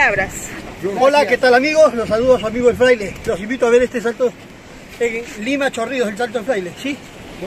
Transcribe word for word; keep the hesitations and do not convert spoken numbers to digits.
palabras. Hola, ¿qué tal amigos? Los saludo a su amigo el Fraile. Los invito a ver este salto en Lima Chorrillos, el salto del Fraile, ¿sí?